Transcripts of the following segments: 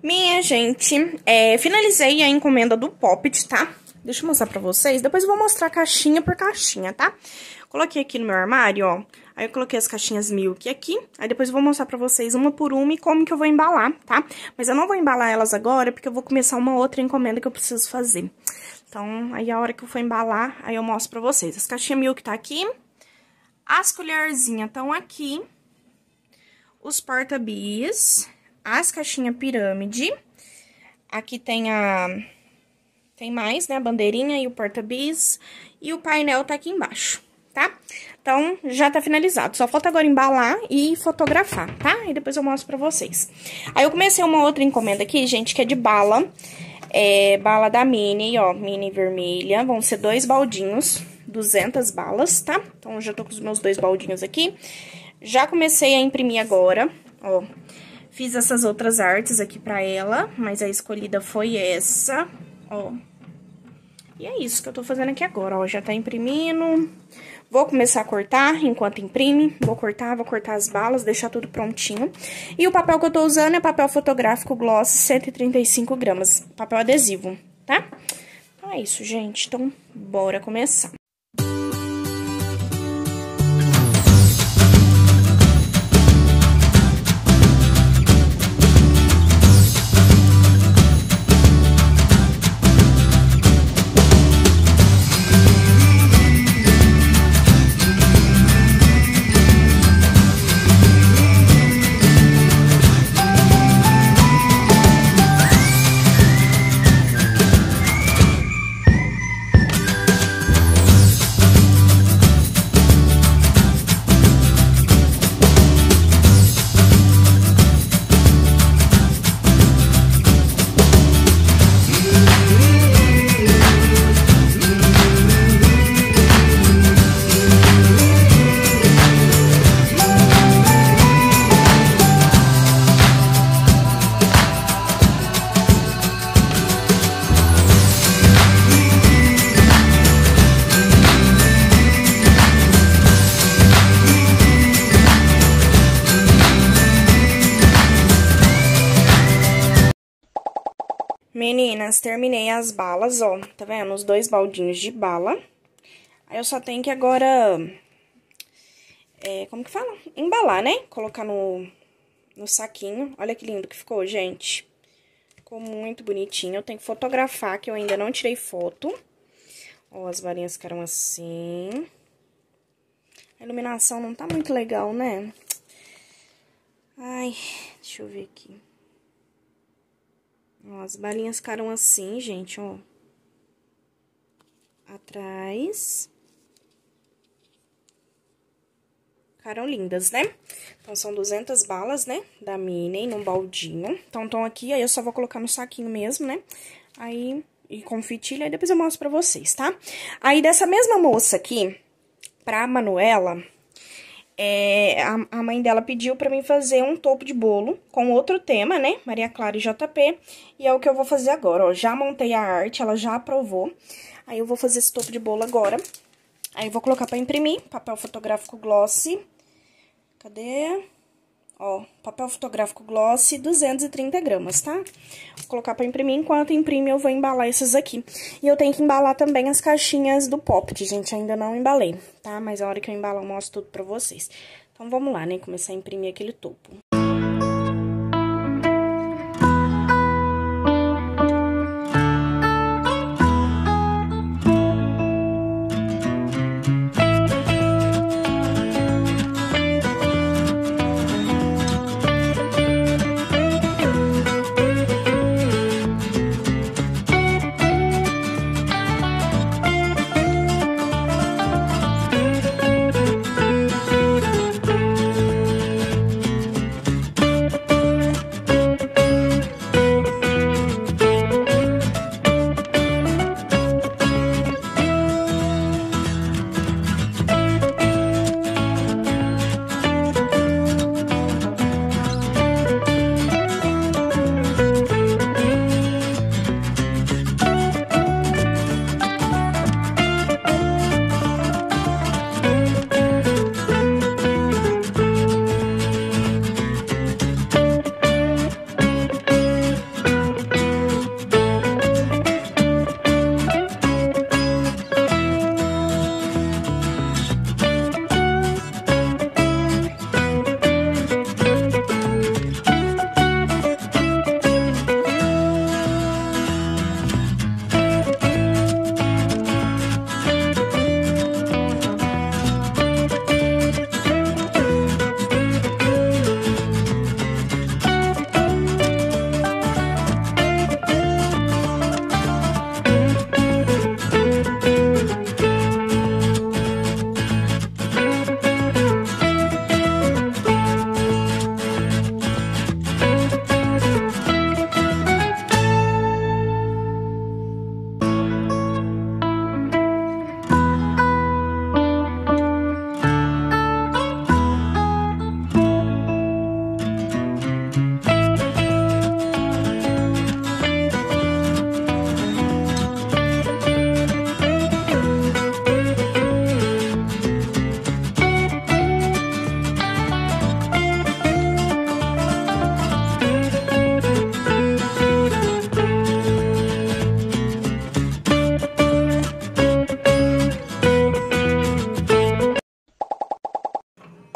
Minha gente, finalizei a encomenda do Poppet, tá? Deixa eu mostrar pra vocês, depois eu vou mostrar caixinha por caixinha, tá? Coloquei aqui no meu armário, ó, aí eu coloquei as caixinhas Milk aqui, aí depois eu vou mostrar pra vocês uma por uma e como que eu vou embalar, tá? Mas eu não vou embalar elas agora, porque eu vou começar uma outra encomenda que eu preciso fazer. Então, aí a hora que eu for embalar, aí eu mostro pra vocês. As caixinhas Milk tá aqui, as colherzinhas estão aqui, os porta-bis, as caixinhas pirâmide, aqui tem mais, né, a bandeirinha e o porta-bis, e o painel tá aqui embaixo, tá? Então, já tá finalizado, só falta agora embalar e fotografar, tá? E depois eu mostro pra vocês. Aí eu comecei uma outra encomenda aqui, gente, que é de bala, bala da Mini, ó, Mini vermelha, vão ser 2 baldinhos, 200 balas, tá? Então, eu já tô com os meus 2 baldinhos aqui, já comecei a imprimir agora, ó. Fiz essas outras artes aqui pra ela, mas a escolhida foi essa, ó. E é isso que eu tô fazendo aqui agora, ó, já tá imprimindo. Vou começar a cortar enquanto imprime, vou cortar as balas, deixar tudo prontinho. E o papel que eu tô usando é papel fotográfico gloss 135 gramas, papel adesivo, tá? Então é isso, gente, então bora começar. Meninas, terminei as balas, ó, tá vendo? Os 2 baldinhos de bala. Aí eu só tenho que agora, como que fala? Embalar, né? Colocar no saquinho. Olha que lindo que ficou, gente. Ficou muito bonitinho. Eu tenho que fotografar, que eu ainda não tirei foto. Ó, as varinhas ficaram assim. A iluminação não tá muito legal, né? Ai, deixa eu ver aqui. Ó, as balinhas ficaram assim, gente, ó. Atrás. Ficaram lindas, né? Então, são 200 balas, né? Da Mini, num baldinho. Então, estão aqui, aí eu só vou colocar no saquinho mesmo, né? Aí, e com fitilha, aí depois eu mostro pra vocês, tá? Aí, dessa mesma moça aqui, pra Manuela... a mãe dela pediu pra mim fazer um topo de bolo com outro tema, né? Maria Clara e JP. E é o que eu vou fazer agora, ó. Já montei a arte, ela já aprovou. Aí eu vou fazer esse topo de bolo agora. Aí eu vou colocar pra imprimir papel fotográfico gloss. Cadê? Ó, papel fotográfico gloss 230 gramas, tá? Vou colocar pra imprimir. Enquanto imprime, eu vou embalar esses aqui. E eu tenho que embalar também as caixinhas do Poppet, gente. Ainda não embalei, tá? Mas a hora que eu embalar, eu mostro tudo pra vocês. Então, vamos lá, né? Começar a imprimir aquele topo.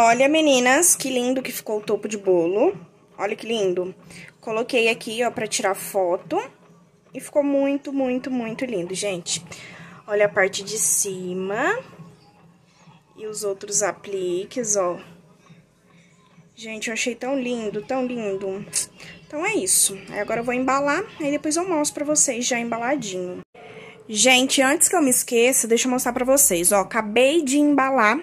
Olha, meninas, que lindo que ficou o topo de bolo. Olha que lindo. Coloquei aqui, ó, pra tirar foto. E ficou muito, muito, muito lindo, gente. Olha a parte de cima. E os outros apliques, ó. Gente, eu achei tão lindo, tão lindo. Então, é isso. Aí, agora eu vou embalar, aí depois eu mostro pra vocês já embaladinho. Gente, antes que eu me esqueça, deixa eu mostrar pra vocês, ó. Acabei de embalar,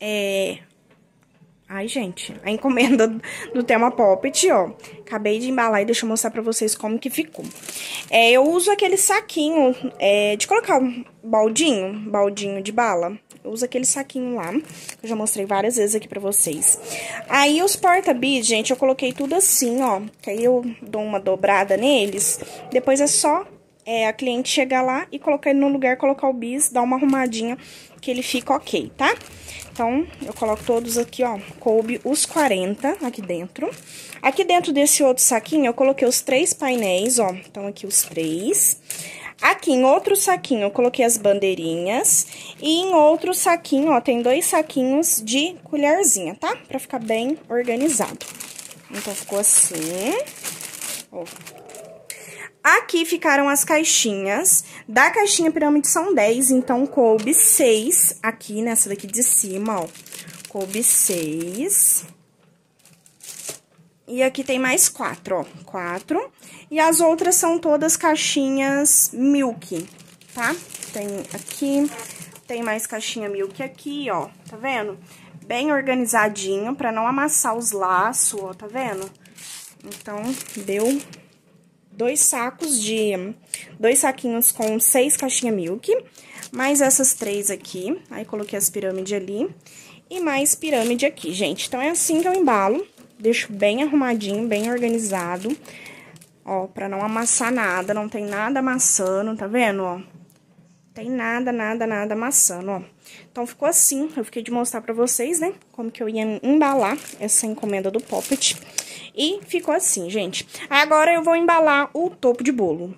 Ai, gente, a encomenda do Thelma Poppet, ó. Acabei de embalar e deixa eu mostrar pra vocês como que ficou. Eu uso aquele saquinho, de colocar um baldinho de bala. Eu uso aquele saquinho lá, que eu já mostrei várias vezes aqui pra vocês. Aí, os porta-bis, gente, eu coloquei tudo assim, ó. Que aí eu dou uma dobrada neles. Depois é só a cliente chegar lá e colocar ele no lugar, colocar o bis, dar uma arrumadinha, que ele fica ok, tá? Então, eu coloco todos aqui, ó, coube os 40 aqui dentro. Aqui dentro desse outro saquinho, eu coloquei os 3 painéis, ó, então aqui os 3. Aqui em outro saquinho, eu coloquei as bandeirinhas. E em outro saquinho, ó, tem 2 saquinhos de colherzinha, tá? Pra ficar bem organizado. Então, ficou assim, ó. Aqui ficaram as caixinhas. Da caixinha pirâmide são 10, então coube 6 aqui nessa daqui de cima, ó. Coube 6. E aqui tem mais 4, ó. 4. E as outras são todas caixinhas milk, tá? Tem aqui, tem mais caixinha milk aqui, ó. Tá vendo? Bem organizadinho, pra não amassar os laços, ó. Tá vendo? Então, deu 2 saquinhos com 6 caixinhas milk, mais essas 3 aqui, aí coloquei as pirâmides ali, e mais pirâmide aqui, gente. Então, é assim que eu embalo, deixo bem arrumadinho, bem organizado, ó, pra não amassar nada, não tem nada amassando, tá vendo, ó? Tem nada amassando, ó. Então, ficou assim, eu fiquei de mostrar pra vocês, né, como que eu ia embalar essa encomenda do Poppet. E ficou assim, gente. Agora eu vou embalar o topo de bolo.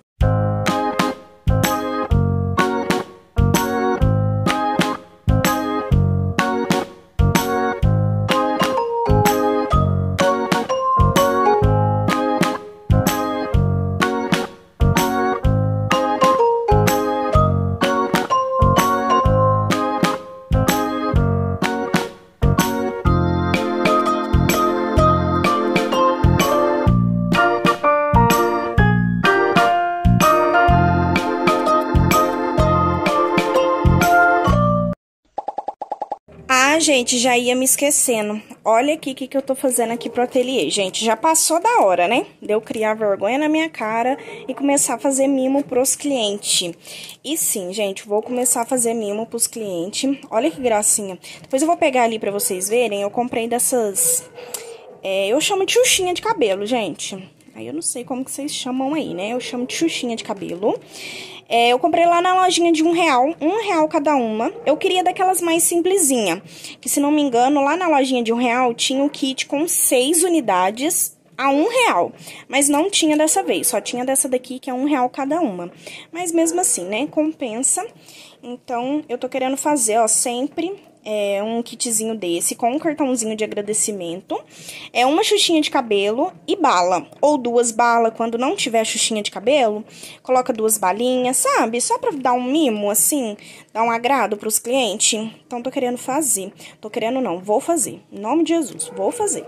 Gente, já ia me esquecendo. Olha aqui o que eu tô fazendo aqui pro ateliê. Gente, já passou da hora, né? De eu criar vergonha na minha cara e começar a fazer mimo pros clientes. E sim, gente, vou começar a fazer mimo pros clientes. Olha que gracinha. Depois eu vou pegar ali pra vocês verem. Eu comprei dessas... eu chamo de xuxinha de cabelo, gente. Aí eu não sei como que vocês chamam aí, né? Eu chamo de xuxinha de cabelo. Eu comprei lá na lojinha de R$1, R$1 cada uma. Eu queria daquelas mais simplesinha, que se não me engano, lá na lojinha de R$1 tinha um kit com 6 unidades a R$1, mas não tinha dessa vez, só tinha dessa daqui que é R$1 cada uma. Mas mesmo assim, né, compensa. Então, eu tô querendo fazer, ó, sempre... um kitzinho desse com um cartãozinho de agradecimento, uma xuxinha de cabelo e bala, ou 2 balas, quando não tiver xuxinha de cabelo, coloca 2 balinhas, sabe? Só pra dar um mimo, assim, dar um agrado pros clientes. Então, tô querendo fazer. Tô querendo não, vou fazer. Em nome de Jesus, vou fazer.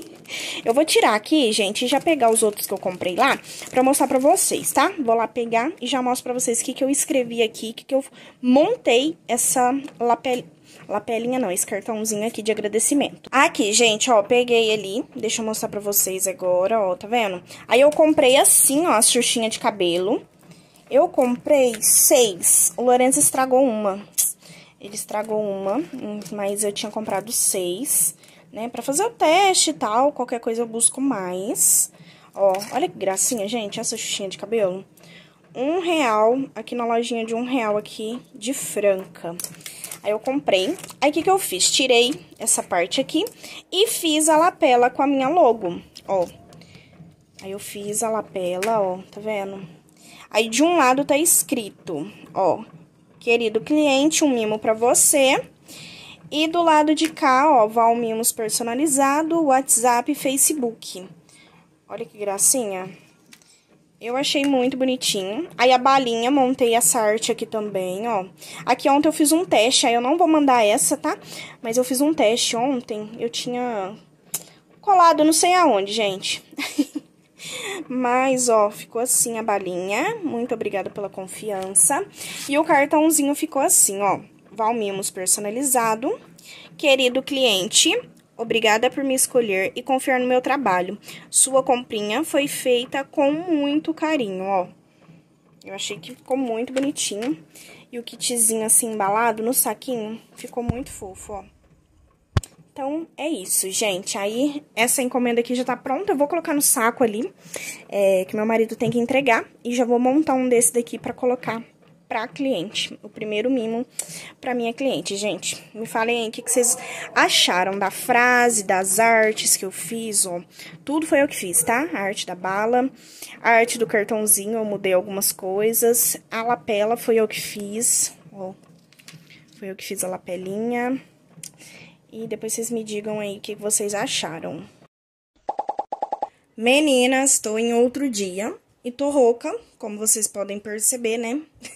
Eu vou tirar aqui, gente, e já pegar os outros que eu comprei lá, pra mostrar pra vocês, tá? Vou lá pegar e já mostro pra vocês o que eu escrevi aqui, o que eu montei essa lapelinha não, esse cartãozinho aqui de agradecimento. Aqui, gente, ó, peguei ali, deixa eu mostrar pra vocês agora, ó, tá vendo? Aí eu comprei assim, ó, as xuxinhas de cabelo. Eu comprei 6, o Lourenço estragou uma. Ele estragou uma, mas eu tinha comprado 6, né, pra fazer o teste e tal, qualquer coisa eu busco mais. Ó, olha que gracinha, gente, essa xuxinha de cabelo. R$1, aqui na lojinha de R$1 aqui, de Franca. Aí eu comprei. Aí o que eu fiz? Tirei essa parte aqui e fiz a lapela com a minha logo, ó. Aí eu fiz a lapela, ó, tá vendo? Aí de um lado tá escrito, ó, querido cliente, um mimo pra você. E do lado de cá, ó, Val Mimos personalizado, WhatsApp e Facebook. Olha que gracinha. Eu achei muito bonitinho. Aí a balinha, montei essa arte aqui também, ó. Aqui ontem eu fiz um teste, aí eu não vou mandar essa, tá? Mas eu fiz um teste ontem, eu tinha colado não sei aonde, gente. Mas, ó, ficou assim a balinha. Muito obrigada pela confiança. E o cartãozinho ficou assim, ó. Val Mimos personalizado. Querido cliente, obrigada por me escolher e confiar no meu trabalho. Sua comprinha foi feita com muito carinho, ó. Eu achei que ficou muito bonitinho. E o kitzinho assim embalado no saquinho ficou muito fofo, ó. Então, é isso, gente. Aí, essa encomenda aqui já tá pronta. Eu vou colocar no saco ali, que meu marido tem que entregar. E já vou montar um desse daqui pra colocar pra cliente. O primeiro mimo pra minha cliente, gente. Me falem aí o que vocês acharam da frase, das artes que eu fiz, ó. Tudo foi eu que fiz, tá? A arte da bala, a arte do cartãozinho, eu mudei algumas coisas. A lapela foi eu que fiz, ó. Foi eu que fiz a lapelinha. E depois vocês me digam aí o que vocês acharam. Meninas, tô em outro dia e tô rouca, como vocês podem perceber, né?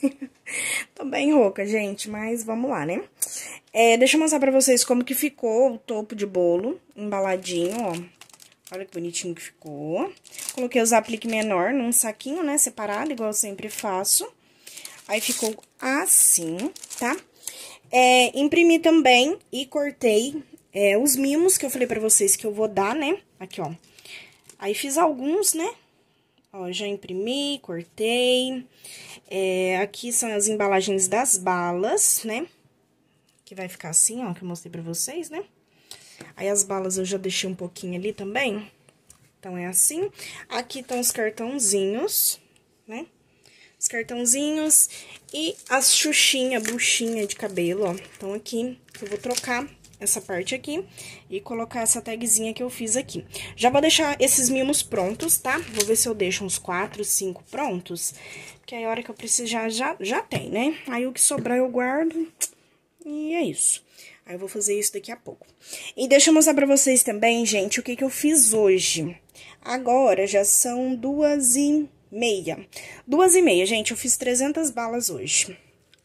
Tô bem rouca, gente, mas vamos lá, né? Deixa eu mostrar pra vocês como que ficou o topo de bolo, embaladinho, ó. Olha que bonitinho que ficou. Coloquei os apliques menor num saquinho, né, separado, igual eu sempre faço. Aí ficou assim, tá? Imprimi também e cortei os mimos que eu falei pra vocês que eu vou dar, né? Aqui, ó. Aí fiz alguns, né? Ó, já imprimi, cortei. Aqui são as embalagens das balas, né? Que vai ficar assim, ó, que eu mostrei pra vocês, né? Aí as balas eu já deixei um pouquinho ali também. Então, é assim. Aqui estão os cartãozinhos, né? Os cartãozinhos e as xuxinha, buchinha de cabelo, ó. Então, aqui, eu vou trocar essa parte aqui e colocar essa tagzinha que eu fiz aqui. Já vou deixar esses mimos prontos, tá? Vou ver se eu deixo uns 4, 5 prontos, porque aí a hora que eu precisar já tem, né? Aí o que sobrar eu guardo e é isso. Aí eu vou fazer isso daqui a pouco. E deixa eu mostrar pra vocês também, gente, o que eu fiz hoje. Agora já são 2h30. 2h30, gente, eu fiz 300 balas hoje.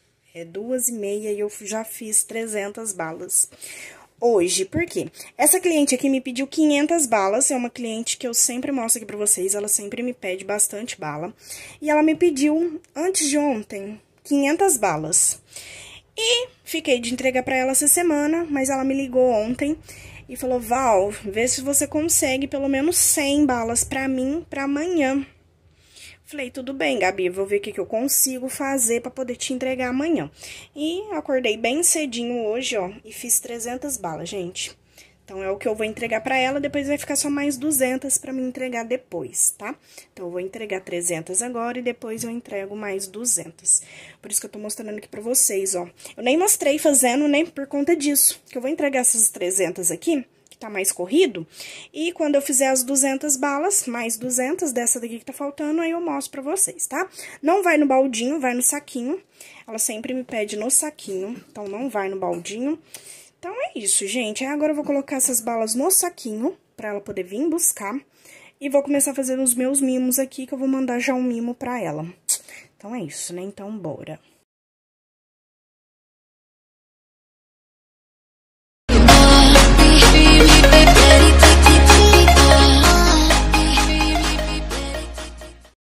2h30 e eu já fiz 300 balas hoje. Por quê? Essa cliente aqui me pediu 500 balas. É uma cliente que eu sempre mostro aqui pra vocês. Ela sempre me pede bastante bala. E ela me pediu, antes de ontem, 500 balas. E fiquei de entregar pra ela essa semana, mas ela me ligou ontem e falou: Val, vê se você consegue pelo menos 100 balas pra mim pra amanhã. Falei, tudo bem, Gabi, vou ver o que eu consigo fazer pra poder te entregar amanhã. E acordei bem cedinho hoje, ó, e fiz 300 balas, gente. Então, é o que eu vou entregar pra ela, depois vai ficar só mais 200 pra me entregar depois, tá? Então, eu vou entregar 300 agora e depois eu entrego mais 200. Por isso que eu tô mostrando aqui pra vocês, ó. Eu nem mostrei fazendo, né, por conta disso, que eu vou entregar essas 300 aqui, tá mais corrido, e quando eu fizer as 200 balas, mais 200 dessa daqui que tá faltando, aí eu mostro pra vocês, tá? Não vai no baldinho, vai no saquinho, ela sempre me pede no saquinho, então não vai no baldinho. Então, é isso, gente, aí agora eu vou colocar essas balas no saquinho, pra ela poder vir buscar, e vou começar a fazer os meus mimos aqui, que eu vou mandar já um mimo pra ela. Então, é isso, né? Então, bora.